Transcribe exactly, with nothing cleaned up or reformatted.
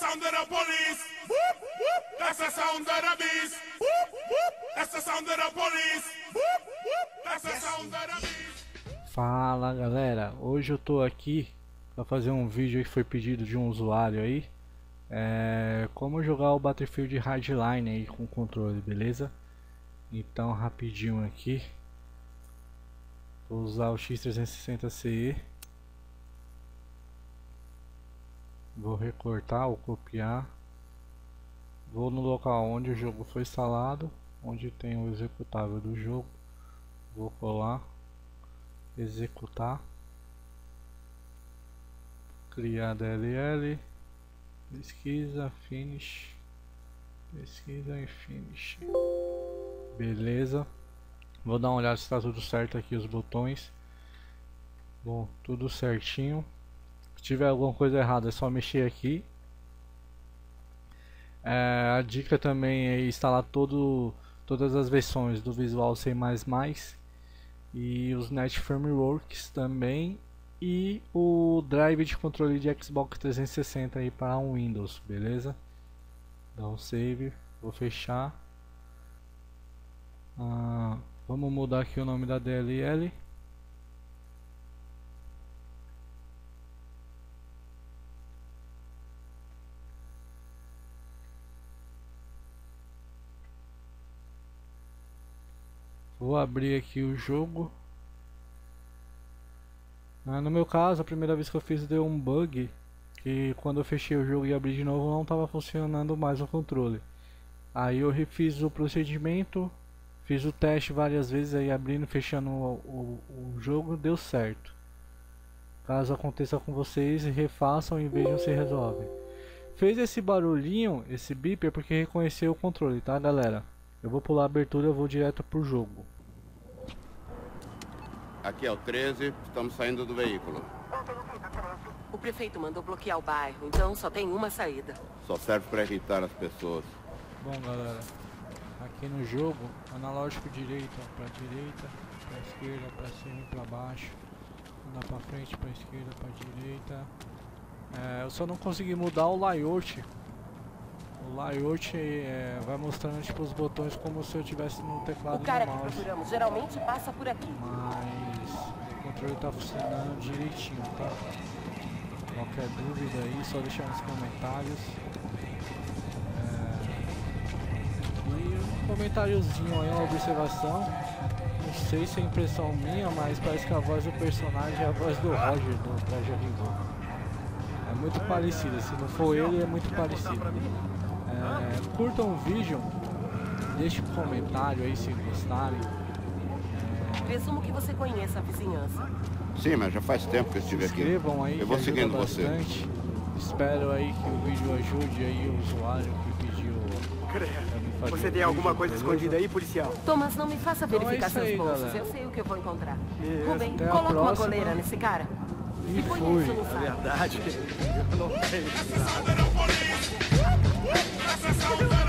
sound of the police. Whoop, whoop. That's the sound of the beast. Whoop, whoop. That's the sound of the police. Whoop, whoop. That's the sound of the beast. Fala galera, hoje eu tô aqui para fazer um vídeo que foi pedido de um usuário aí. É, como jogar o Battlefield Hardline aí com controle, beleza? Então rapidinho aqui, vou usar o X trezentos e sessenta C E, vou recortar ou copiar, vou no local onde o jogo foi instalado, onde tem o executável do jogo, vou colar, executar, criar D L L, pesquisa, finish, pesquisa e finish, beleza. Vou dar uma olhada se está tudo certo aqui os botões. Bom, tudo certinho. Se tiver alguma coisa errada é só mexer aqui. É, a dica também é instalar todo, todas as versões do Visual C mais mais e os Net Frameworks também, e o drive de controle de Xbox trezentos e sessenta aí para um Windows, beleza? Dá um save, vou fechar. Ah, vamos mudar aqui o nome da D L L. Vou abrir aqui o jogo. Ah, no meu caso, a primeira vez que eu fiz deu um bug, que quando eu fechei o jogo e abri de novo não estava funcionando mais o controle. Aí eu refiz o procedimento, fiz o teste várias vezes, aí abrindo e fechando o, o, o jogo, deu certo. Caso aconteça com vocês, refaçam e vejam se resolve. Fez esse barulhinho, esse bip, é porque reconheceu o controle, tá galera? Eu vou pular a abertura, eu vou direto pro jogo. Aqui é o treze, estamos saindo do veículo. O prefeito mandou bloquear o bairro, então só tem uma saída. Só serve para irritar as pessoas. Bom galera, aqui no jogo, analógico direita para direita, para esquerda, para cima e para baixo, andar para frente, para esquerda, para direita. É, eu só não consegui mudar o layout. O layout é, vai mostrando tipo os botões como se eu tivesse no teclado O cara do que mouse. procuramos geralmente passa por aqui. Mas o controle tá funcionando direitinho, tá? Qualquer dúvida aí, só deixar nos comentários. É... E um comentáriozinho aí, uma observação. Não sei se é impressão minha, mas parece que a voz do personagem é a voz do Roger, do Traje a Rigor. É muito parecida, se não for ele, é muito parecido. É, curtam o vídeo, deixem um comentário aí se gostarem. É, Presumo que você conheça a vizinhança. Sim, mas já faz tempo que eu se estive aqui. inscrevam aí, Eu vou que seguindo ajuda você. bastante. Espero aí que o vídeo ajude aí o usuário que pediu. Credo. Você tem alguma coisa escondida aí, policial? Thomas, não me faça Então é verificar isso seus aí, bolsos. galera. Eu sei o que eu vou encontrar. Beleza. Rubem, Até a coloca uma próxima. goleira nesse cara. E Me fui. conheço, não É sabe? verdade. Eu não tenho. That's the sound of the police. Whoop, whoop. That's the sound of